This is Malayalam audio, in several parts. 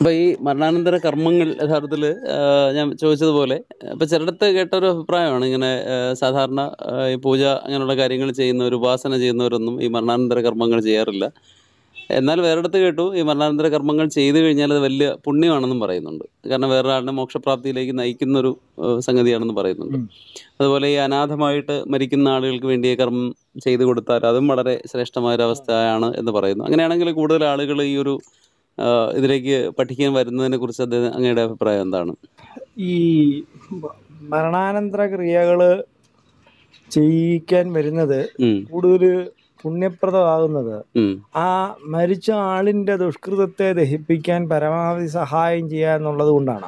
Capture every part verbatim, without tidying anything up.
അപ്പോൾ ഈ മരണാനന്തര കർമ്മങ്ങൾ യഥാർത്ഥത്തിൽ ഞാൻ ചോദിച്ചതുപോലെ ഇപ്പോൾ ചിലയിടത്ത് കേട്ടൊരു അഭിപ്രായമാണ് ഇങ്ങനെ സാധാരണ ഈ പൂജ അങ്ങനെയുള്ള കാര്യങ്ങൾ ചെയ്യുന്നവർ, ഉപാസന ചെയ്യുന്നവരൊന്നും ഈ മരണാനന്തര കർമ്മങ്ങൾ ചെയ്യാറില്ല. എന്നാൽ വേറെടുത്ത് കേട്ടു ഈ മരണാനന്തര കർമ്മങ്ങൾ ചെയ്തു കഴിഞ്ഞാൽ അത് വലിയ പുണ്യമാണെന്നും പറയുന്നുണ്ട്. കാരണം വേറൊരാളുടെ മോക്ഷപ്രാപ്തിയിലേക്ക് നയിക്കുന്നൊരു സംഗതിയാണെന്ന് പറയുന്നുണ്ട്. അതുപോലെ ഈ അനാഥമായിട്ട് മരിക്കുന്ന ആളുകൾക്ക് വേണ്ടി കർമ്മം ചെയ്തു കൊടുത്താൽ അതും വളരെ ശ്രേഷ്ഠമായൊരവസ്ഥയാണ് എന്ന് പറയുന്നു. അങ്ങനെയാണെങ്കിൽ കൂടുതൽ ആളുകൾ ഈ ഒരു ഇതിലേക്ക് പഠിക്കാൻ വരുന്നതിനെ കുറിച്ച് അദ്ദേഹം അങ്ങയുടെ അഭിപ്രായം എന്താണ്? ഈ മരണാനന്തര ക്രിയകൾ ചെയ്യിക്കാൻ വരുന്നത് കൂടുതൽ പുണ്യപ്രദമാകുന്നത് ആ മരിച്ച ആളിന്റെ ദുഷ്കൃതത്തെ ദഹിപ്പിക്കാൻ പരമാവധി സഹായം ചെയ്യുക എന്നുള്ളത് കൊണ്ടാണ്.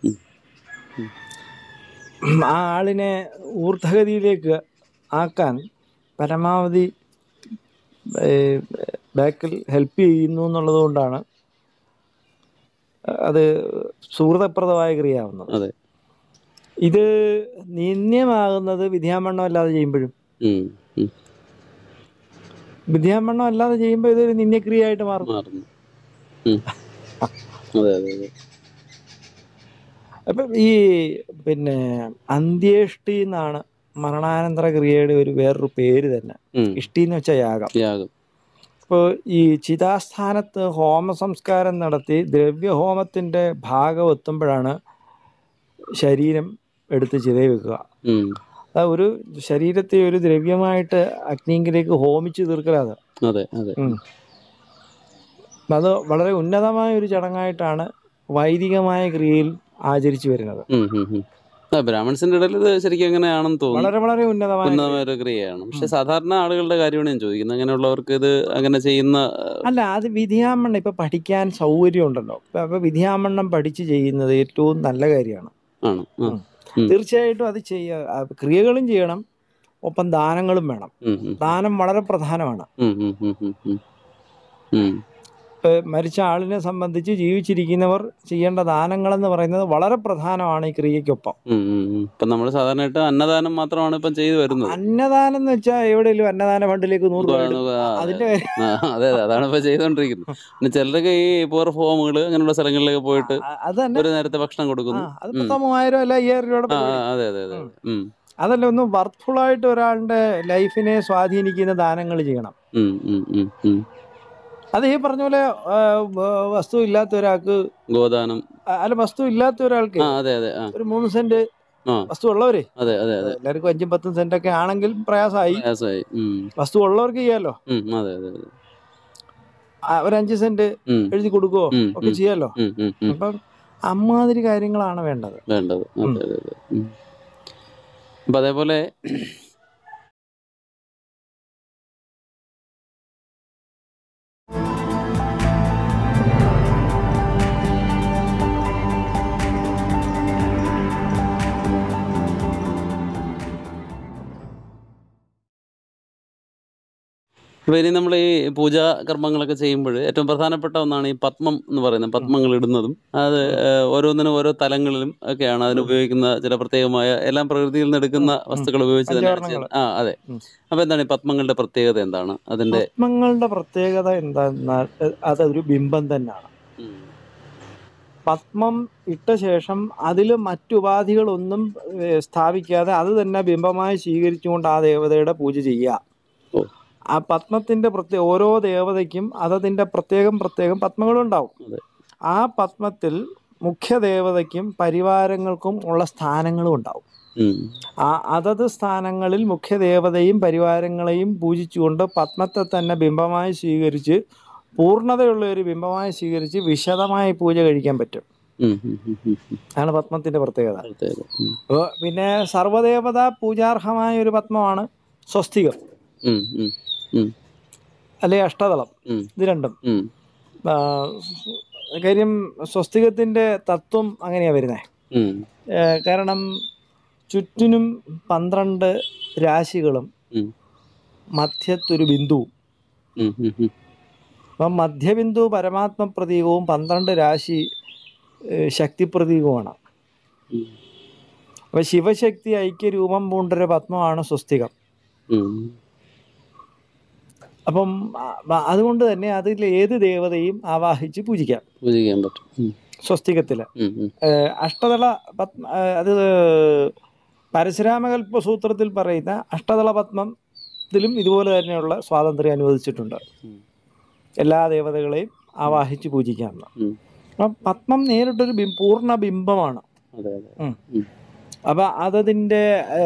ആ ആളിനെ ഊർധ്വഗതിയിലേക്ക് ആക്കാൻ പരമാവധി ബാക്കിൽ ഹെൽപ്പ് ചെയ്യുന്നു എന്നുള്ളത് കൊണ്ടാണ് അത് സുഹൃതപ്രദമായ ക്രിയാവുന്നത്. അതെ, ഇത് നിന്ദ്യമാകുന്നത് വിദ്യാമണ്ണം അല്ലാതെ ചെയ്യുമ്പോഴും. വിദ്യാമണ്ണം അല്ലാതെ ചെയ്യുമ്പോൾ ഇതൊരു നിന്ദ്യക്രിയയായിട്ട് മാറും. അപ്പം ഈ പിന്നെ അന്ത്യേഷ്ടി എന്നാണ് മരണാനന്തര ക്രിയയുടെ ഒരു വേറൊരു പേര് തന്നെ. ഇഷ്ടി എന്ന് വെച്ചാൽ യാഗം. യാഗം ഇപ്പോൾ ഈ ചിതാസ്ഥാനത്ത് ഹോമ സംസ്കാരം നടത്തി ദ്രവ്യഹോമത്തിൻ്റെ ഭാഗം എത്തുമ്പോഴാണ് ശരീരം എടുത്ത് ചിതയിൽ വെക്കുക. അത് ഒരു ശരീരത്തെ ഒരു ദ്രവ്യമായിട്ട് അഗ്നിയിലേക്ക് ഹോമിച്ച് തീർക്കലാതെ. അതെ അതെ അത് വളരെ ഉന്നതമായ ഒരു ചടങ്ങായിട്ടാണ് വൈദികമായ ക്രിയയിൽ ആചരിച്ചു വരുന്നത്. ബ്രാഹ്മൺസിന്റെ ഇടയിൽ ഇത് ശരിക്കും എങ്ങനെയാണെന്ന് തോന്നുന്നു. വളരെ വളരെ ഉന്നതമായ ഉന്നതമായ ഒരു ക്രിയയാണ്. പക്ഷെ സാധാരണ ആളുകളുടെ കാര്യമാണ് ഞാൻ ചോദിക്കുന്നത്. അങ്ങനെയുള്ളവർക്ക് ഇത് അങ്ങനെ ചെയ്യുന്ന അല്ല, അത് വിധിയാമണ്ണം ഇപ്പൊ പഠിക്കാൻ സൗകര്യം ഉണ്ടല്ലോ. അപ്പൊ വിധിയാമണ്ണം പഠിച്ച് ചെയ്യുന്നത് ഏറ്റവും നല്ല കാര്യമാണ്. ആണ്. തീർച്ചയായിട്ടും അത് ചെയ്യ ക്രിയകളും ചെയ്യണം, ഒപ്പം ദാനങ്ങളും വേണം. ദാനം വളരെ പ്രധാനമാണ്. മരിച്ച ആളിനെ സംബന്ധിച്ച് ജീവിച്ചിരിക്കുന്നവർ ചെയ്യേണ്ട ദാനങ്ങളെന്ന് പറയുന്നത് വളരെ പ്രധാനമാണ് ഈ ക്രിയക്കൊപ്പം. ഇപ്പം നമ്മൾ സാധാരണയായിട്ട് അന്നദാനം മാത്രമാണ് ഇപ്പം ചെയ്തു വരുന്നത്. അന്നദാനം എന്ന് വെച്ചാൽ എവിടെയെങ്കിലും അന്നദാന ഫണ്ടിലേക്ക് നൂറ് അതിന്റെ അതെ അതെ അതാണ് ഇപ്പൊ ചെയ്തോണ്ടിരിക്കുന്നത്. പിന്നെ ചിലരൊക്കെ ഈ പൂർ ഹോമുകൾ അങ്ങനെയുള്ള സ്ഥലങ്ങളിലേക്ക് പോയിട്ട് ഒരു നേരത്തെ ഭക്ഷണം കൊടുക്കുന്നു. അത് മൂവായിരം അല്ല അയ്യായിരം രൂപയുടെ. അതെ അതെ അതെ അതല്ല, ഒന്ന് വർത്ത്ഫുൾ ആയിട്ട് ഒരാളുടെ ലൈഫിനെ സ്വാധീനിക്കുന്ന ദാനങ്ങൾ ചെയ്യണം. അത് ഈ പറഞ്ഞ പോലെ വസ്തു ഇല്ലാത്ത ഒരാൾക്ക് ഗോദാനം, അല്ല വസ്തു ഇല്ലാത്ത ഒരാൾക്ക് ഒരു മൂന്ന് സെന്റ് വസ്തു ഉള്ളവരെ, എല്ലാവർക്കും അഞ്ചും പത്തും സെന്റ് ഒക്കെ ആണെങ്കിൽ പ്രയാസമായി. വസ്തു ഉള്ളവർക്ക് ചെയ്യാലോ. ഒരു അഞ്ച് സെന്റ് എഴുതി കൊടുക്കുവോ ഒക്കെ ചെയ്യാലോ. അപ്പം അമ്മാതിരി കാര്യങ്ങളാണ് വേണ്ടത് വേണ്ടത് അപ്പൊ അതേപോലെ അപ്പോൾ ഇനി നമ്മൾ ഈ പൂജാ കർമ്മങ്ങളൊക്കെ ചെയ്യുമ്പോൾ ഏറ്റവും പ്രധാനപ്പെട്ട ഒന്നാണ് ഈ പത്മം എന്ന് പറയുന്നത്. പത്മങ്ങൾ ഇടുന്നതും അത് ഓരോന്നിനും ഓരോ തലങ്ങളിലും ഒക്കെയാണ് അതിന് ഉപയോഗിക്കുന്ന ചില പ്രത്യേകമായ എല്ലാം പ്രകൃതിയിൽ നിന്ന് എടുക്കുന്ന വസ്തുക്കൾ ഉപയോഗിച്ച് തന്നെ. ആ അതെ. അപ്പോൾ എന്താണ് ഈ പത്മങ്ങളുടെ പ്രത്യേകത? എന്താണ് അതിന്റെ പത്മങ്ങളുടെ പ്രത്യേകത? എന്താ, അതൊരു ബിംബം തന്നെയാണ്. പത്മം ഇട്ട ശേഷം അതിൽ മറ്റുപാധികളൊന്നും സ്ഥാപിക്കാതെ അത് തന്നെ ബിംബമായി സ്വീകരിച്ചുകൊണ്ട് ആ ദേവതയുടെ പൂജ ചെയ്യുക. ആ പത്മത്തിന്റെ പ്രത്യേക ഓരോ ദേവതയ്ക്കും അതതിൻ്റെ പ്രത്യേകം പ്രത്യേകം പത്മങ്ങളുണ്ടാവും. ആ പത്മത്തിൽ മുഖ്യ ദേവതയ്ക്കും പരിവാരങ്ങൾക്കും ഉള്ള സ്ഥാനങ്ങളും ഉണ്ടാവും. ആ അതത് സ്ഥാനങ്ങളിൽ മുഖ്യ ദേവതയും പരിവാരങ്ങളെയും പൂജിച്ചുകൊണ്ട് പത്മത്തെ തന്നെ ബിംബമായി സ്വീകരിച്ച് പൂർണ്ണതയുള്ള ഒരു ബിംബമായി സ്വീകരിച്ച് വിശദമായി പൂജ കഴിക്കാൻ പറ്റും. അതാണ് പത്മത്തിന്റെ പ്രത്യേകത. പിന്നെ സർവദേവതാ പൂജാർഹമായ ഒരു പത്മമാണ് സ്വസ്തികം അല്ലെ അഷ്ടദളം. ഇത് രണ്ടും കാര്യം സ്വസ്തികത്തിന്റെ തത്വം അങ്ങനെയാ വരുന്നത്. കാരണം ചുറ്റിനും പന്ത്രണ്ട് രാശികളും മധ്യത്തൊരു ബിന്ദുവും. അപ്പം മധ്യബിന്ദു പരമാത്മ പ്രതീകവും പന്ത്രണ്ട് രാശി ശക്തി പ്രതീകവുമാണ്. അപ്പൊ ശിവശക്തി ഐക്യരൂപം പൂണ്ടൊരു പത്മമാണ് സ്വസ്തികം. അപ്പം അ- അതുകൊണ്ട് തന്നെ അതിൽ ഏത് ദേവതയും ആവാഹിച്ച് പൂജിക്കാം. പൂജിക്കാൻ പറ്റും. ഉം. സ്വസ്തികത്തിൽ ഉം, ഉം. അഷ്ടദള പത്മ ആ, അത് പരശുരാമകൽപ്പ സൂത്രത്തിൽ പറയുന്ന അഷ്ടദള പത്മത്തിലും ഇതുപോലെ തന്നെയുള്ള സ്വാതന്ത്ര്യം അനുവദിച്ചിട്ടുണ്ട്. ഉം. എല്ലാ ദേവതകളെയും ആവാഹിച്ച് പൂജിക്കാമെന്ന്. ഉം. അപ്പം പത്മം നേരിട്ടൊരു ബിം പൂർണ്ണ ബിംബമാണ്. അതെ അതെ. ഉം. ഉം. അപ്പം അതതിൻ്റെ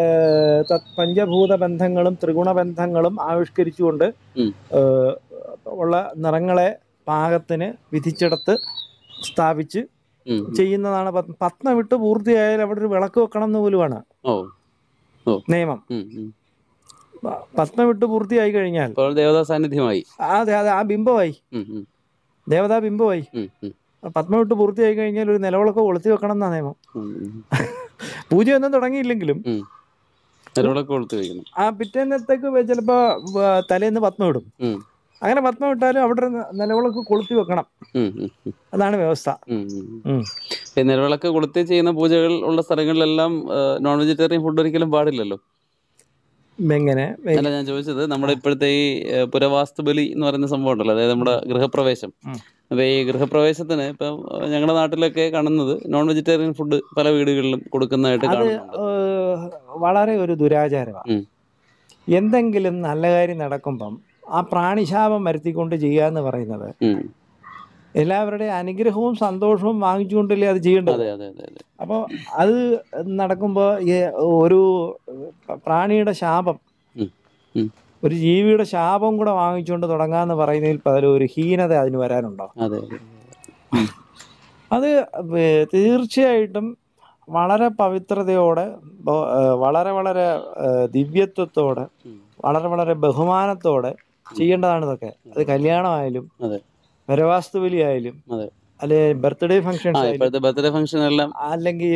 പഞ്ചഭൂത ബന്ധങ്ങളും ത്രിഗുണ ബന്ധങ്ങളും ആവിഷ്കരിച്ചുകൊണ്ട് ഉം. ഏഹ്, ഉള്ള നിറങ്ങളെ പാകത്തിന് വിധിച്ചെടുത്ത് സ്ഥാപിച്ച് ഉം. ചെയ്യുന്നതാണ് പത്മ. പത്മം വിട്ട് പൂർത്തിയായാൽ അവിടെ ഒരു വിളക്ക് വെക്കണം എന്ന് പോലുമാണ് ഓ ഓ. നിയമം. ഉം, ഉം. പ- പത്മം വിട്ട് പൂർത്തിയായി കഴിഞ്ഞാൽ അപ്പോൾ ദേവതാ സാന്നിധ്യമായി. അതെ അതെ ആ ബിംബമായി, ഉം, ഉം. ദേവതാ ബിംബമായി. ഉം, ഉം. പത്മം വിട്ട് പൂർത്തിയായി കഴിഞ്ഞാൽ ഒരു നിലവിളക്ക് കൊളുത്തി വെക്കണം എന്നാ നിയമം. ഉം, ഉം. പൂജയൊന്നും തുടങ്ങിയില്ലെങ്കിലും ഉം. നിലവിളക്ക് കൊളുത്തി വയ്ക്കണം. ആ പിറ്റേന്നത്തേക്ക് ചിലപ്പോൾ തലേന്ന് പത്മം ഇടും. ഉം. അങ്ങനെ പത്മം ഇട്ടാലും അവിടെ ഒരു നിലവിളക്ക് കൊളുത്തി വെക്കണം. ഉം, ഉം, ഉം. അതാണ് വ്യവസ്ഥ. ഉം, ഉം. ഉം. ഈ നിലവിളക്ക് കൊളുത്തി ചെയ്യുന്ന പൂജകൾ ഉള്ള സ്ഥലങ്ങളിലെല്ലാം നോൺ വെജിറ്റേറിയൻ ഫുഡ് ഒരിക്കലും പാടില്ലല്ലോ. എങ്ങനെ അല്ല, ഞാൻ ചോദിച്ചത് നമ്മുടെ ഇപ്പോഴത്തെ ഈ ഏഹ്, പുരവാസ്തു ബലി എന്ന് പറയുന്ന സംഭവം ഉണ്ടല്ലോ, അതായത് നമ്മുടെ ഗൃഹപ്രവേശം. ഉം. അപ്പൊ ഈ ഗൃഹപ്രവേശത്തിന് ഇപ്പം ഏഹ്, ഞങ്ങളുടെ നാട്ടിലൊക്കെ കാണുന്നത് നോൺ വെജിറ്റേറിയൻ ഫുഡ് പല വീടുകളിലും കൊടുക്കുന്നതായിട്ട് അത് കാണുന്നുണ്ട്. ഏഹ്, വളരെ ഒരു ദുരാചാരമാണ്. ഉം. എന്തെങ്കിലും നല്ല കാര്യം നടക്കുമ്പം ആ പ്രാണിശാപം വരുത്തിക്കൊണ്ട് ചെയ്യുക എന്ന് പറയുന്നത് ഉം. എല്ലാവരുടെയും അനുഗ്രഹവും സന്തോഷവും വാങ്ങിച്ചുകൊണ്ടല്ലേ അത് ചെയ്യേണ്ടത്. അതെ അതെ അതെ അതെ. അപ്പോൾ അത് നടക്കുമ്പോൾ ഒരു പ്രാണിയുടെ ശാപം, ഉം. ഉം. ഒരു ജീവിയുടെ ശാപം കൂടെ വാങ്ങിച്ചുകൊണ്ട് തുടങ്ങാന്ന് പറയുന്നതിൽ പകരം ഒരു ഹീനത അതിന് വരാനുണ്ടോ? അതെ അതെ. അത് വേ- തീർച്ചയായിട്ടും വളരെ പവിത്രതയോടെ, ബ- ഏഹ് വളരെ വളരെ ഏഹ് ദിവ്യത്വത്തോടെ, ഉം. വളരെ വളരെ ബഹുമാനത്തോടെ ചെയ്യേണ്ടതാണ് ഇതൊക്കെ. അത് കല്യാണമായാലും അതെ വരവാസ്തു ബലി ആയാലും അതെ. അല്ലെ ബർത്ത്ഡേ ആ ഫംഗ്ഷൻസ് ആയാലും ഇപ്പോഴത്തെ ബർത്ത്ഡേ ഫംഗ്ഷൻ എല്ലാം. അല്ലെങ്കിൽ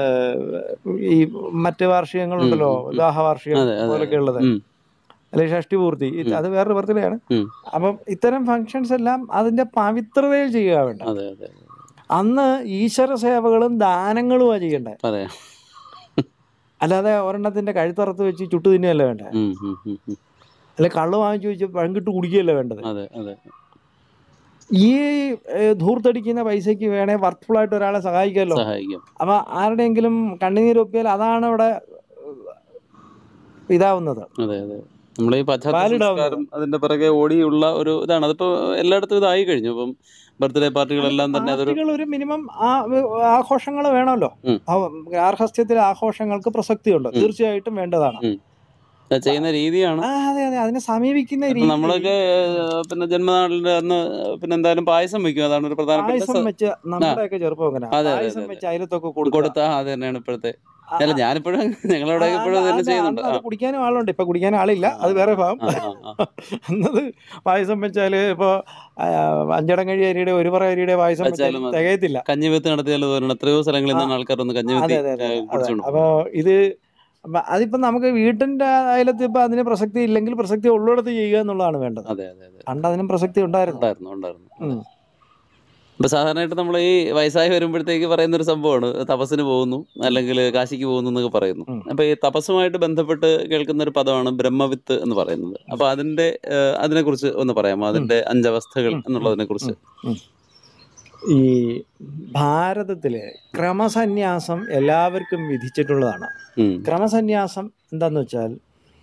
ഈ മറ്റ് വാർഷികങ്ങളുണ്ടല്ലോ, ഉം, ഉം, ഉം. വിവാഹ വാർഷികം അതെ അതെ പോലൊക്കെ ഉള്ളത്, ഉം. അല്ലെങ്കിൽ ഷഷ്ടി പൂർത്തി, ഇത് അത് വേറൊരു ബർത്ത്ഡേ ആണ്. ഉം. അപ്പം ഇത്തരം ഫംഗ്ഷൻസ് എല്ലാം അതിന്റെ പവിത്രതയിൽ ചെയ്യുക വേണ്ട. അതെ അതെ അതെ. അന്ന് ഈശ്വര സേവകളും ദാനങ്ങളുമാണ് ചെയ്യേണ്ടത്. പറയാം. അല്ലാതെ ഒരെണ്ണത്തിന്റെ കഴുത്തറത്ത് വെച്ച് ചുട്ടു തിന്നുകയല്ല വേണ്ടത്. ഉം, ഉം, ഉം, ഉം. അല്ലെ കള്ള് വാങ്ങിച്ചു വെച്ച് പഴങ്കിട്ട് കുടിക്കുകയല്ല വേണ്ടത്. അതെ അതെ. ഈ ഏഹ്, ധൂർത്തടിക്കുന്ന പൈസക്ക് വേണേ വർക്ക്ഫുൾ ആയിട്ട് ഒരാളെ സഹായിക്കാമല്ലോ. സഹായിക്കും. അപ്പൊ ആരുടെയെങ്കിലും കണ്ണുനീരൊപ്പിയാൽ അതാണ് അവിടെ ഇതാവുന്നത്. അതെ അതെ. നമ്മളെ ഈ പാശ്ചാത്യ Valid ആവുന്നത്. സംസ്കാരം അതിന്റെ പിറകെ ഓടിയുള്ള ഒരു ഇതാണ്. അതിപ്പോ എല്ലായിടത്തും ഇതായി കഴിഞ്ഞു. ഇപ്പം ബർത്ത്ഡേ പാർട്ടികളെല്ലാം തന്നെ അതൊരു പാർട്ടികൾ ഒരു മിനിമം ആഘോഷങ്ങൾ വേണമല്ലോ. ഉം. ആ ഗാർഹസ്ഥ്യത്തിലെ ആഘോഷങ്ങൾക്ക് പ്രസക്തിയുണ്ട്, ഉം. തീർച്ചയായിട്ടും വേണ്ടതാണ്. ഉം. അത് ചെയ്യുന്ന രീതിയാണ്. ആ അതെ അതെ, അതിനെ സമീപിക്കുന്ന ഇപ്പൊ രീതി. നമ്മളൊക്കെ ഏഹ്, പിന്നെ ജന്മനാളിന്റെ അന്ന് പിന്നെ എന്തായാലും പായസം വെക്കും. അതാണ് ഒരു പ്രധാനപ്പെട്ട പായസം സ- വെച്ച് നമ്മുടെയൊക്കെ ചെറുപ്പം അങ്ങനെ അതെ, അതെ, പായസം അതെ, വെച്ച് അയലത്തൊക്കെ കൊടുക്കുക. കൊടുത്താ അത് തന്നെയാണ് ഇപ്പോഴത്തെ. ആ, അല്ല, ഞാനിപ്പോഴും ഞങ്ങളവിടെ ആ, ഇപ്പോഴും അത് തന്നെ അത് ചെയ്യുന്നുണ്ട്. അന്ന് ആ അത് കുടിക്കാനും ആളുണ്ട്. ഇപ്പൊ കുടിക്കാൻ ആളില്ല, അത് വേറെ ഭാഗം. ആ ആ ആ. എന്നത് പായസം വെച്ചാല് ഇപ്പൊ ആ, അഞ്ചടം കഴി അരിയുടെ ഒരു പറ അരിയുടെ പായസം വെച്ചാലും വെച്ചാലും മതി. തികയത്തില്ല. കഞ്ഞിവെത്ത് നടത്തിയാൽ പോരണം. എത്രയോ സ്ഥലങ്ങളിൽ ആ, നിന്നാണ് ആൾക്കാർ വന്ന് അതെ കഞ്ഞിവെത്തി അതെ അതെ ഏഹ്, അതെ. കുടിച്ചോണ്ട് അപ്പൊ പോകും. ഇത് അപ്പൊ അതിപ്പോ നമുക്ക് വീട്ടിന്റെ അയലത്ത് ഇപ്പൊ അതിന് പ്രസക്തി ഇല്ലെങ്കിൽ പ്രസക്തി ഉള്ളിടത്ത് ചെയ്യുക എന്നുള്ളതാണ് വേണ്ടത്. അതെ അതെ അതെ. പണ്ട് അതിനും പ്രസക്തി ഉണ്ടായിരുന്നു. ഉണ്ടായിരുന്നു ഉണ്ടായിരുന്നു. ഉം. ഇപ്പൊ സാധാരണയായിട്ട് നമ്മൾ ഈ വയസ്സായി വരുമ്പോഴത്തേക്ക് പറയുന്ന ഒരു സംഭവമാണ് തപസ്സിന് പോകുന്നു അല്ലെങ്കിൽ കാശിക്ക് പോകുന്നു എന്നൊക്കെ പറയുന്നു. ഉം. അപ്പൊ ഈ തപസ്സുമായിട്ട് ബന്ധപ്പെട്ട് കേൾക്കുന്ന ഒരു പദമാണ് ബ്രഹ്മവിത്ത് എന്ന് പറയുന്നത്. അപ്പൊ അതിന്റെ ഏഹ്, അതിനെക്കുറിച്ച് ഒന്ന് പറയാമോ? അതിന്റെ അഞ്ചവസ്ഥകൾ ഉം. എന്നുള്ളതിനെ കുറിച്ച്. ഉം. ഈ ഭാരതത്തിലെ ക്രമസന്യാസം എല്ലാവർക്കും വിധിച്ചിട്ടുള്ളതാണ്. ഉം. ക്രമസന്യാസം എന്താന്ന് വെച്ചാൽ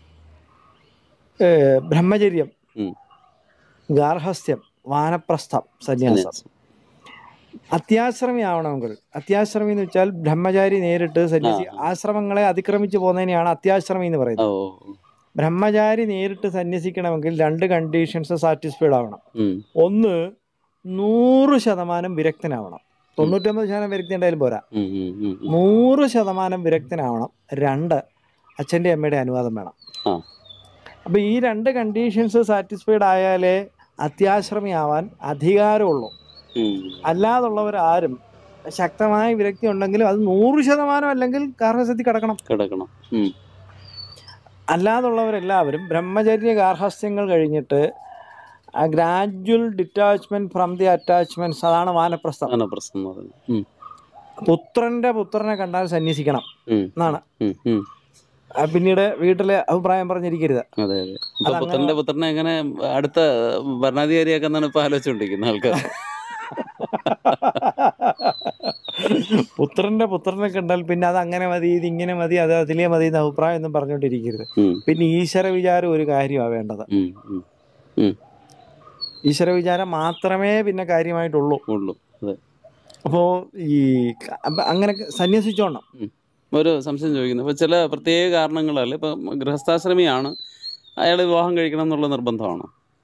ഏഹ്, ബ്രഹ്മചര്യം, ഉം. ഗാർഹസ്ഥ്യം, വാനപ്രസ്ഥം, സന്യാസം. സന്യാസം. അത്യാശ്രമി ആവണമെങ്കിൽ, അത്യാശ്രമി എന്ന് വെച്ചാൽ ബ്രഹ്മചാരി നേരിട്ട് ആ സന്യാസി, ആ. ആശ്രമങ്ങളെ അതിക്രമിച്ചു പോകുന്നതിനെയാണ് അത്യാശ്രമി എന്ന് ഓ പറയുന്നത്. ഓ, ഓ. ബ്രഹ്മചാരി നേരിട്ട് സന്യസിക്കണമെങ്കിൽ രണ്ട് കണ്ടീഷൻസ് സാറ്റിസ്ഫൈഡ് ആവണം. ഉം. ഒന്ന്, നൂറ് ശതമാനം വിരക്തനാവണം. തൊണ്ണൂറ്റൊമ്പത് ശതമാനം വിരക്തി ഉണ്ടായാലും പോരാ, ഉം, ഉം, ഉം, ഉം. നൂറ് ശതമാനം വിരക്തനാവണം. രണ്ട്, അച്ഛൻ്റെ അമ്മയുടെ അനുവാദം വേണം. ആ അപ്പോൾ ഈ രണ്ട് കണ്ടീഷൻസ് സാറ്റിസ്ഫൈഡ് ആയാലേ അത്യാശ്രമി ആവാൻ അധികാരമുള്ളൂ. ഉം. അല്ലാതുള്ളവരാരും ശക്തമായ വിരക്തി ഉണ്ടെങ്കിലും അത് നൂറ് ശതമാനം അല്ലെങ്കിൽ ഗാർഹസ്ഥ്യത്തിൽ കിടക്കണം. കിടക്കണം. ഉം. അല്ലാതുള്ളവരെല്ലാവരും ബ്രഹ്മചര്യ ഗാർഹസ്ഥ്യങ്ങൾ കഴിഞ്ഞിട്ട് gradual detachment from the attachments, അതാണ് വാനപ്രസ്ഥം. ആണ് പ്രശ്നം എന്ന് പറയുന്നത്. ഉം. പുത്രന്റെ പുത്രനെ കണ്ടാൽ സന്യസിക്കണം ഉം. എന്നാണ്. ഉം. ഉം. ആ, പിന്നീട് വീട്ടിലെ അഭിപ്രായം പറഞ്ഞിരിക്കരുത്. അതെ അതെ. ഇപ്പൊ അതങ്ങനെ പുത്രന്റെ പുത്രനെ എങ്ങനെ അടുത്ത ഭരണാധികാരിയാക്കാന്നാണ് ഇപ്പൊ ആലോചിച്ചുകൊണ്ടിരിക്കുന്നത് ആൾക്കാർ. പുത്രന്റെ പുത്രനെ കണ്ടാൽ പിന്നെ അത് അങ്ങനെ മതി, ഇത് ഇങ്ങനെ മതി, അത് അതിലേ മതി എന്ന് അഭിപ്രായം ഒന്നും പറഞ്ഞുകൊണ്ടിരിക്കരുത്. ഉം, പിന്നെ ഈശ്വര വിചാരം ഒരു കാര്യമാണ് വേണ്ടത്. ഉം, ഉം, ഉം. ഈശ്വര വിചാരം മാത്രമേ പിന്നെ കാര്യമായിട്ടുള്ളൂ. ഉള്ളൂ. അതെ. അപ്പോൾ ഈ ക- അപ്പൊ അങ്ങനെ സന്യസിച്ചോണം. ഉം. ഒരു സംശയം ചോദിക്കുന്നു. ഇപ്പൊ ചില പ്രത്യേക കാരണങ്ങളാൽ ഇപ്പൊ ഗൃഹസ്ഥാശ്രമിയാണ്, അയാൾ വിവാഹം കഴിക്കണം എന്നുള്ള നിർബന്ധമാണോ?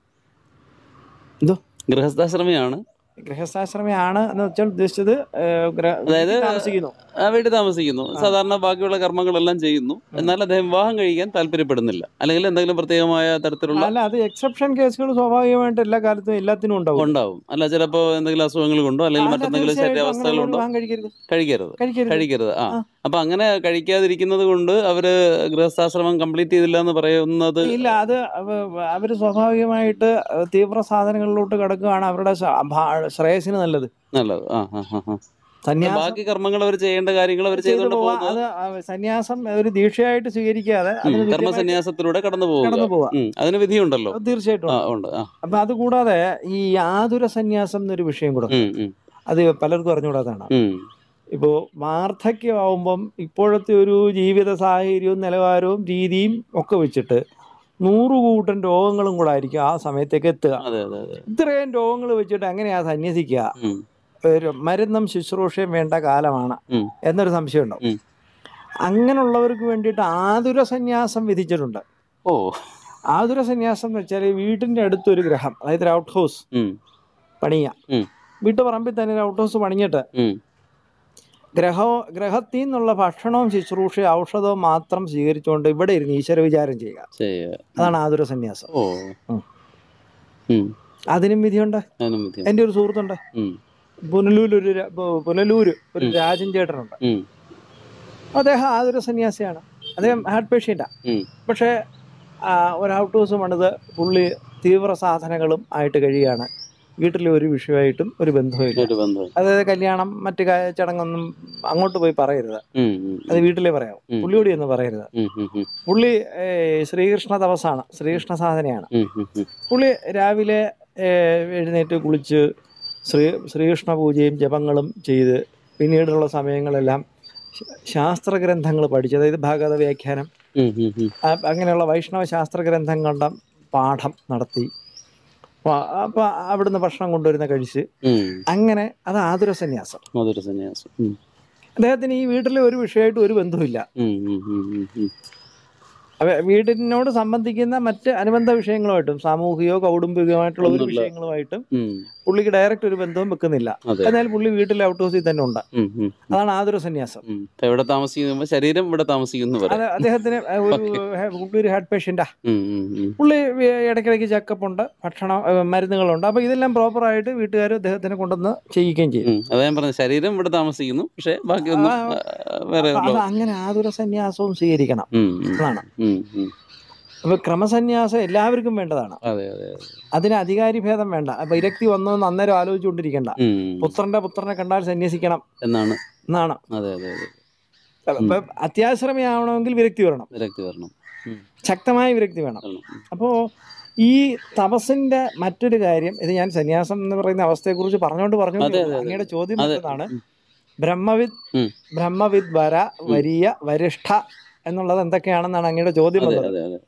എന്തോ ഗൃഹസ്ഥാശ്രമിയാണ്, ഗൃഹസ്ഥാശ്രമയാണ് എന്ന് വെച്ചാൽ ഉദ്ദേശിച്ചത് ഏഹ്, ഗ്ര- അതായത് വീട്ടിൽ താമസിക്കുന്നു. ആ വീട്ടിൽ താമസിക്കുന്നു, ആ. സാധാരണ ബാക്കിയുള്ള കർമ്മങ്ങളെല്ലാം ചെയ്യുന്നു, ഉം. എന്നാൽ അദ്ദേഹം വിവാഹം കഴിക്കാൻ താല്പര്യപ്പെടുന്നില്ല, അല്ലെങ്കിൽ എന്തെങ്കിലും പ്രത്യേകമായ തരത്തിലുള്ള അല്ല, അത് എക്സെപ്ഷൻ കേസുകൾ സ്വാഭാവികമായിട്ട് എല്ലാ കാലത്തും എല്ലാത്തിനും ഉണ്ടാവും. ഉണ്ടാവും. അല്ല, ചിലപ്പോ എന്തെങ്കിലും അസുഖങ്ങൾ കൊണ്ടോ അല്ലെങ്കിൽ അല്ല, മറ്റെന്തെങ്കിലും തീർച്ചയായിട്ടും അങ്ങനെയുള്ള ശരീരാവസ്ഥകളുണ്ടോ വിവാഹം കഴിക്കരുത് കഴിക്കരുത് കഴിക്കരുത് കഴിക്കരുത് ആ ആ. അപ്പൊ അങ്ങനെ കഴിക്കാതിരിക്കുന്നത് കൊണ്ട് അവര് ഗൃഹസ്ഥാശ്രമം കംപ്ലീറ്റ് ചെയ്തില്ല എന്ന് പറയുന്നത് ഇല്ല, അത് അവ- അവര് സ്വാഭാവികമായിട്ട് തീവ്ര സാധനങ്ങളിലോട്ട് കിടക്കുകയാണ്. അവരുടെ ശ- ഭാ- ശ്രേയസിന് നല്ലത് നല്ലത്. ആ ആ ആ ആ. സന്യാസം ബാക്കി കർമ്മങ്ങൾ അവർ ചെയ്യേണ്ട കാര്യങ്ങൾ അവർ ചെയ്തു ചെയ്തുകൊണ്ട് പോവാ. പോകുന്നത് അത് ആ സന്യാസം ഒരു ദീക്ഷയായിട്ട് സ്വീകരിക്കാതെ അതിന് തുല്യമായിട്ട് കർമ്മസന്യാസത്തിലൂടെ കടന്നു പോവുക. കടന്നു പോവാ. ഉം. അതിന് വിധിയുണ്ടല്ലോ. അത് തീർച്ചയായിട്ടും ആ ഉണ്ട്. ഉണ്ട്. ആ അപ്പൊ അത് കൂടാതെ ഈ ആതുര സന്യാസം എന്നൊരു വിഷയം കൂടെ ഉണ്ട്. ഉം, ഉം, അത് പലർക്കും അറിഞ്ഞുകൂടാതാണ്. ഉം. ഇപ്പോൾ വാർദ്ധക്യമാവുമ്പം ഇപ്പോഴത്തെ ഒരു ജീവിത സാഹചര്യവും നിലവാരവും രീതിയും ഒക്കെ വെച്ചിട്ട് നൂറ് കൂട്ടം രോഗങ്ങളും കൂടെ ആയിരിക്കും ആ സമയത്തേക്ക് എത്തുക. അതെ അതെ അതെ. ഇത്രയും രോഗങ്ങൾ വെച്ചിട്ട് എങ്ങനെയാ സന്യസിക്കുക? ഉം, ഒരു മരുന്നും ശുശ്രൂഷയും വേണ്ട കാലമാണ് ഉം, എന്നൊരു സംശയം ഉണ്ടാവും. ഉം. അങ്ങനെയുള്ളവർക്ക് വേണ്ടിയിട്ട് ആതുര സന്യാസം വിധിച്ചിട്ടുണ്ട്. ഓ. ആതുര സന്യാസം എന്ന് വെച്ചാൽ വീട്ടിൻ്റെ അടുത്തൊരു ഗ്രഹം, അതായത് ഒരു ഔട്ട് ഹൗസ് ഉം, പണിയുക. ഉം, വീട്ടുപറമ്പിൽ തന്നെ ഒരു ഔട്ട് ഹൗസ് പണിഞ്ഞിട്ട് ഉം. ഗ്രഹോ ഗ്രഹത്തിൽ നിന്നുള്ള ഭക്ഷണവും ശുശ്രൂഷയും ഔഷധവും മാത്രം സ്വീകരിച്ചുകൊണ്ട് ഇവിടെ ഇരുന്ന് ഈശ്വര വിചാരം ചെയ്യുക. ചെയ്യുക. അതാണ് ആതുര സന്യാസം. ഓ. ഉം. ഉം. അതിനും വിധിയുണ്ട്. അതിനും വിധിയുണ്ട്. എൻ്റെ ഒരു സുഹൃത്തുണ്ട്, ഉം, പുനലൂര് ഒരു ര- പു- പുനലൂര് ഒരു ഉം. രാജൻ ചേട്ടനുണ്ട്. ഉം, അദ്ദേഹം ആതുര സന്യാസിയാണ്. അദ്ദേഹം ഹാർട്ട് പേഷ്യൻ്റാണ്. ഉം. പക്ഷേ ആ, ഒരു ഔട്ട് ഹൗസ് പണിത് പുള്ളി തീവ്ര സാധനങ്ങളും ആയിട്ട് കഴിയുകയാണ്. വീട്ടിലെ ഒരു വിഷയമായിട്ടും ഒരു ബന്ധവുമില്ല. ഒരു ബന്ധം. അതായത് കല്യാണം മറ്റു കാ- ചടങ്ങൊന്നും അങ്ങോട്ട് പോയി പറയരുത്, ഉം, ഉം, അത് വീട്ടിലേ പറയാം. ഉം. പുള്ളിയോട് എന്ന് പറയരുത്. ഉം, ഉം, ഉം, പുള്ളി ഏ, ശ്രീകൃഷ്ണ തപസ്സാണ്, ശ്രീകൃഷ്ണ സാധനയാണ്. ഉം, ഉം, ഉം. പുള്ളി രാവിലെ ഏ, എഴുന്നേറ്റ് കുളിച്ച് ശ്രീ ശ്രീകൃഷ്ണ പൂജയും ജപങ്ങളും ചെയ്ത് പിന്നീടുള്ള സമയങ്ങളെല്ലാം ശ- ശാസ്ത്രഗ്രന്ഥങ്ങൾ പഠിച്ച്, അതായത് ഭാഗവത വ്യാഖ്യാനം, ഉം, ഉം, ഉം. ആ, അങ്ങനെയുള്ള വൈഷ്ണവ ശാസ്ത്രഗ്രന്ഥങ്ങളുടെ പാഠം നടത്തി അപ്പോൾ അവിടുന്ന് ഭക്ഷണം കൊണ്ടുവരുന്ന കഴിച്ച് ഉം. അങ്ങനെ അത് ആതുര സന്യാസം. മധുര സന്യാസം. ഉം, അദ്ദേഹത്തിന് ഈ വീട്ടിലെ ഒരു വിഷയമായിട്ട് ഒരു ബന്ധവുമില്ല. ഉം, ഉം, ഉം, ഉം, ഉം. അവ- വീടിനോട് സംബന്ധിക്കുന്ന മറ്റ് അനുബന്ധ വിഷയങ്ങളുമായിട്ടും സാമൂഹികയോ കൗടുംബികമായിട്ടുള്ള ഒരു ഒന്നുമില്ല. വിഷയങ്ങളുമായിട്ടും ഉം. പുള്ളിക്ക് ഡയറക്റ്റ് ഒരു ബന്ധവും വെക്കുന്നില്ല. അതെ. എന്നാൽ പുള്ളി വീട്ടിലെ ഔട്ട് ഹൗസിൽ തന്നെ ഉണ്ട്. ഉം, ഉം, അതാണ് ആതുര സന്യാസം. ഉം. ഇപ്പൊ എവിടെ താമസിക്കുമ്പോ ശരീരം ഇവിടെ താമസിക്കുന്നു അത് പറയാം. അദ്ദേഹത്തിന് ഒരു ഹെ- പുള്ളി ഒരു ഹാർട്ട് പേഷ്യൻ്റാ. ഉം, ഉം, ഉം. പുള്ളി ഇടയ്ക്കിടയ്ക്ക് ചെക്കപ്പ് ഉണ്ട്, ഭക്ഷണം ഏ, മരുന്നുകളുണ്ട്. അപ്പോൾ ഇതെല്ലാം പ്രോപ്പറായിട്ട് വീട്ടുകാർ അദ്ദേഹത്തിനെ കൊണ്ടുവന്ന് ചെയ്യിക്കുകയും ചെയ്യും. ഉം. അതാ ഞാൻ പറഞ്ഞത്, ശരീരം ഇവിടെ താമസിക്കുന്നു, പക്ഷെ ബാക്കിയൊന്നും ആ, ആ, വേറെ അപ്പൊ അത് ഉള്ളൂ. അങ്ങനെ ആതുര സന്യാസവും സ്വീകരിക്കണം. ഉം, ഉം, അതാണ്. ഉം, ഉം. അപ്പോൾ ക്രമസന്യാസം എല്ലാവർക്കും വേണ്ടതാണ്. അതെ അതെ അതെ. അതിന് അധികാരി ഭേദം വേണ്ട. അപ്പോൾ വിരക്തി വന്നതെന്ന് അന്നേരം ആലോചിച്ചുകൊണ്ടിരിക്കേണ്ട. ഉം. പുത്രന്റെ പുത്രനെ കണ്ടാൽ സന്യസിക്കണം എന്നാണ്. എന്നാണ്. അതെ അതെ അതെ. അപ്പം അത്യാശ്രമിയാവണമെങ്കിൽ വിരക്തി വരണം, വിരക്തി വരണം. ഉം. ശക്തമായ വിരക്തി വേണം. വരണം. ഉം. അപ്പോൾ ഈ തപസ്സിന്റെ മറ്റൊരു കാര്യം, ഇത് ഞാൻ സന്യാസം എന്ന് പറയുന്ന അവസ്ഥയെക്കുറിച്ച് പറഞ്ഞുകൊണ്ട് പറഞ്ഞു അതെ, അതെ, അതെ. അങ്ങയുടെ ചോദ്യം അതെ. മറ്റൊന്നാണ്. ഉം. ബ്രഹ്മവിദ് ഉം. ബ്രഹ്മവിദ് വര വരീയ വരിഷ്ഠ എന്നുള്ളത് എന്തൊക്കെയാണെന്നാണ് അങ്ങയുടെ ചോദ്യം അതെ വന്നത്. അതെ അതെ.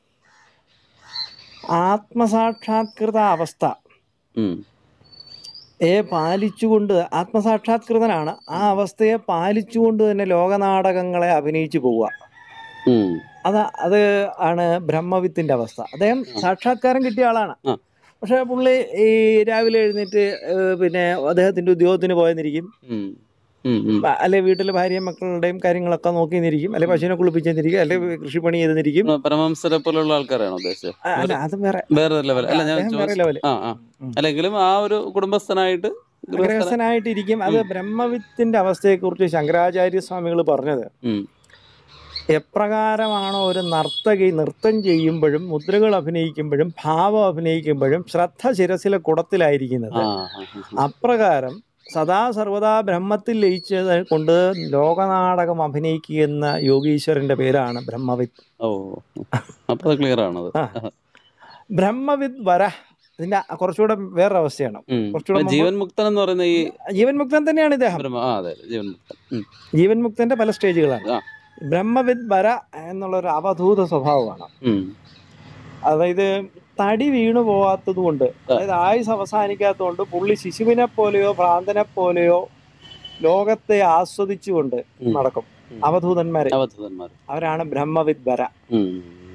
ആത്മസാക്ഷാത്കൃത അവസ്ഥ ഉം. ഏ പാലിച്ചുകൊണ്ട്, ആത്മസാക്ഷാത്കൃതനാണ്, ആ അവസ്ഥയെ പാലിച്ചുകൊണ്ട് തന്നെ ലോകനാടകങ്ങളെ അഭിനയിച്ചു പോവുക. ഉം. അത് അത് ആണ് ബ്രഹ്മവിത്തിന്റെ അവസ്ഥ. അദ്ദേഹം സാക്ഷാത്കാരം കിട്ടിയ ആളാണ്. ആ. പക്ഷെ പുള്ളി ഈ രാവിലെ എഴുന്നേറ്റ് ഏ, പിന്നെ അദ്ദേഹത്തിന്റെ ഉദ്യോഗത്തിന് പോയെന്നിരിക്കും, ഉം. ഉം. ഉം. അല്ലെ വീട്ടിലെ ഭാര്യയും മക്കളുടെയും കാര്യങ്ങളൊക്കെ നോക്കി നിന്നിരിക്കും, അല്ലെ പശുവിനെ കുളിപ്പിച്ചെന്നിരിക്കും, അല്ലെ കൃഷിപ്പണി ചെയ്തെന്നിരിക്കും. പരമംസരെ പോലുള്ള ആൾക്കാരാണോ ഉദ്ദേശിച്ചത്? ആ, അല്ല, അത് വേറെ വേറെ ലെവൽ അല്ല ഞാൻ അദ്ദേഹം വേറെ ചോദിച്ചത്. ലെവല്. ആ ആ അല്ലെങ്കിലും ആ ഒരു കുടുംബസ്ഥനായിട്ട് ഗൃഹസ്ഥന- ഗൃഹസ്ഥനായിട്ടിരിക്കും. അത് ബ്രഹ്മവിത്തിന്റെ അവസ്ഥയെക്കുറിച്ച് ശങ്കരാചാര്യ സ്വാമികൾ പറഞ്ഞത്, ഉം. എപ്രകാരമാണോ ഒരു നർത്തകി നൃത്തം ചെയ്യുമ്പോഴും മുദ്രകൾ അഭിനയിക്കുമ്പോഴും ഭാവം അഭിനയിക്കുമ്പോഴും ശ്രദ്ധ ശിരസിലെ കുടത്തിലായിരിക്കുന്നത്, ആ, ആ, ആ, ആ. അപ്രകാരം സദാ സർവദാ ബ്രഹ്മത്തിൽ ലയിച്ചത് കൊണ്ട് ലോകനാടകം അഭിനയിക്കുന്ന യോഗീശ്വരന്റെ പേരാണ് ബ്രഹ്മവിത്ത്. ഓ, അപ്പൊ ക്ലിയർ ആണത്. ആ ബ്രഹ്മവിത്ത് വര ഇതിന്റെ കുറച്ചുകൂടെ വേറൊരു അവസ്ഥയാണ്. ഉം. കുറച്ചുകൂടെ അപ്പൊ ജീവൻ മുക്തൻ എന്ന് പറയുന്ന ഈ ജീവൻ മുക്തൻ തന്നെയാണ് ഇദ്ദേഹം. ബ്രഹ്മ ആ അതെ ജീവൻ മുക്തൻ. ഉം. ജീവൻ മുക്തന്റെ പല സ്റ്റേജുകളാണ്. ആ. ബ്രഹ്മവിത്ത് വര എന്നുള്ള ഒരു അവധൂത സ്വഭാവമാണ്. ഉം. അതായത് തടി വീണു പോകാത്തത് കൊണ്ട്, അതായത് ആയുസ് അവസാനിക്കാത്തതുകൊണ്ട് പുള്ളി ശിശുവിനെ പോലെയോ ഭ്രാന്തനെ പോലെയോ ലോകത്തെ ആസ്വദിച്ചുകൊണ്ട് ഉം. നടക്കും. ഉം. അവധൂതന്മാര് അവധൂതന്മാർ. അവരാണ് ബ്രഹ്മവിത്ത് വര. ഉം.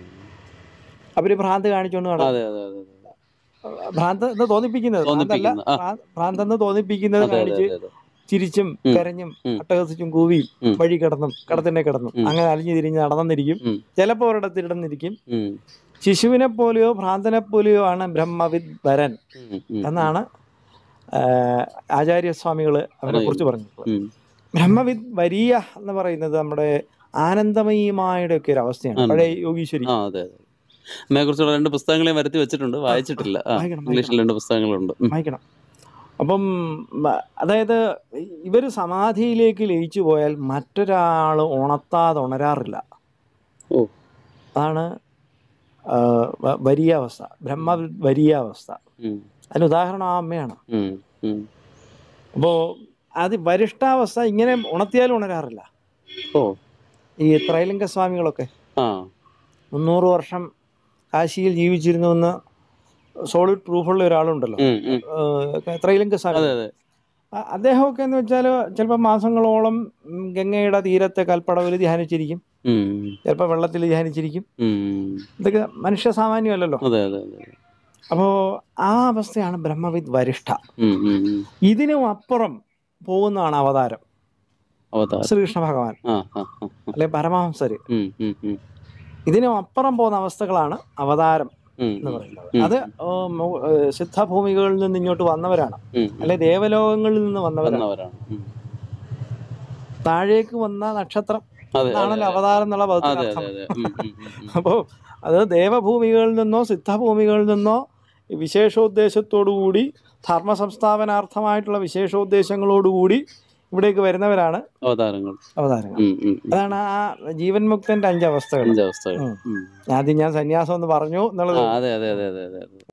അവര് ഭ്രാന്ത് കാണിച്ചുകൊണ്ട് നടക്കും. അതെ അതെ അതെ അതെ. ഭ്രാന്ത് എന്ന് തോന്നിപ്പിക്കുന്നത്, ഭ്രാന്തല്ല, തോന്നിപ്പിക്കുന്ന ആ ഭ്രാ- ഭ്രാന്തെന്ന് തോന്നിപ്പിക്കുന്നത് അതെ അതെ കാണിച്ച് അതെ അതെ. ചിരിച്ചും ഉം. കരഞ്ഞും ഉം. അട്ടഹസിച്ചും കൂവിയും ഉം. വഴി കിടന്നും കടത്തിനെ കിടന്നും ഉം. അങ്ങനെ അലിഞ്ഞു തിരിഞ്ഞ് നടന്നിരിക്കും. ഉം. ചിലപ്പോൾ ഒരിടത്തിരുന്നിരിക്കും. ഉം. ശിശുവിനെ പോലെയോ ഭ്രാന്തനെ പോലെയോ ആണ് ബ്രഹ്മവിത്ത് വരൻ ഉം. ഉം. എന്നാണ് ആഹ്, ആചാര്യസ്വാമികൾ അവരെ കുറിച്ച് പറഞ്ഞിട്ടുള്ളത്. ഉം. ബ്രഹ്മവിത്ത് വരീയ എന്ന് പറയുന്നത് നമ്മുടെ ആനന്ദമയീമായുടെ ഒക്കെ ഒരു അവസ്ഥയാണ്. ആണ്. പഴയ യോഗീശ്വരി. ആ അതെ അതെ. അമ്മയെ കുറിച്ചുള്ള രണ്ട് പുസ്തകങ്ങളെ വരുത്തി വെച്ചിട്ടുണ്ട്, വായിച്ചിട്ടില്ല. ആ വായിക്കണം ഇംഗ്ലീഷിൽ വായിക്കണം രണ്ട് പുസ്തകങ്ങളുണ്ട്. ഉം. വായിക്കണം. അപ്പം മ- അതായത് ഇവർ സമാധിയിലേക്ക് ലയിച്ചു പോയാൽ മറ്റൊരാൾ ഉണർത്താതെ ഉണരാറില്ല. ഓ. അതാണ് ആഹ്, വ- വരീയാവസ്ഥ, ബ്രഹ്മ വരീയാവസ്ഥ. ഉം. അതിന് ഉദാഹരണം ആ അമ്മയാണ്. ഉം. ഉം. അപ്പോൾ അത് വരിഷ്ഠാവസ്ഥ ഇങ്ങനെ ഉണർത്തിയാലും ഉണരാറില്ല. ഓ. ഈ ത്രൈലിംഗ സ്വാമികളൊക്കെ ആ. മുന്നൂറ് വർഷം കാശിയിൽ ജീവിച്ചിരുന്നു എന്ന് സോളിഡ് പ്രൂഫുള്ള ഒരാളുണ്ടല്ലോ, ഉം. ഉം. ഏഹ്, ത്രൈലിംഗ സ്വാമി. അതെ അതെ. അ- അദ്ദേഹമൊക്കെ എന്ന് വെച്ചാൽ ചിലപ്പോൾ മാസങ്ങളോളം ഉം, ഗംഗയുടെ തീരത്തെ കൽപ്പടവിൽ ധ്യാനിച്ചിരിക്കും, ഉം. ചിലപ്പോൾ വെള്ളത്തിൽ ധ്യാനിച്ചിരിക്കും. ഉം. ഇതൊക്കെ മനുഷ്യ സാമാന്യമല്ലല്ലോ. അതെ അതെ അതെ. അപ്പോൾ ആ അവസ്ഥയാണ് ബ്രഹ്മവിത്ത് വരിഷ്ഠ. ഉം. ഉം. ഉം. ഇതിനും അപ്പുറം പോകുന്നതാണ് അവതാരം, അവതാരം. ശ്രീകൃഷ്ണ ഭഗവാൻ ആ ആ ആ. അല്ലെ പരമഹംസര്. ഉം. ഉം. ഉം. ഇതിനും അപ്പുറം പോകുന്ന അവസ്ഥകളാണ് അവതാരം ഉം. എന്ന് പറയുന്നത്. ഉം. അത് ഏഹ്, മു- ഏഹ്, സിദ്ധഭൂമികളിൽ നിന്ന് ഇങ്ങോട്ട് വന്നവരാണ്, ഉം. അല്ലെ ദേവലോകങ്ങളിൽ നിന്ന് വന്നവരാണ്. വന്നവരാണ്. ഉം. താഴേക്ക് വന്ന നക്ഷത്രം അതെ അതെ ആണല്ലോ അതെ. അവതാരം എന്നുള്ള അതെ പദത്തിന് അതെ അർത്ഥം. അതെ. ഉം. ഉം. ഉം. ഉം. അപ്പോൾ അത് ദേവഭൂമികളിൽ നിന്നോ സിദ്ധഭൂമികളിൽ നിന്നോ വിശേഷോദ്ദേശത്തോടുകൂടി ധർമ്മ സംസ്ഥാപനാർത്ഥമായിട്ടുള്ള വിശേഷോദ്ദേശങ്ങളോടുകൂടി ഇവിടേക്ക് വരുന്നവരാണ് അവതാരങ്ങൾ. അവതാരങ്ങൾ. ഉം. ഉം. ഉം. അതാണ് ആ ജീവൻ മുക്തന്റെ അഞ്ചവസ്ഥകൾ. അഞ്ചവസ്ഥകൾ. ഉം. ഉം. ആദ്യം ഞാൻ സന്യാസം എന്ന് പറഞ്ഞു ആ എന്നുള്ളത് അതെ അതെ അതെ അതെ അതെ.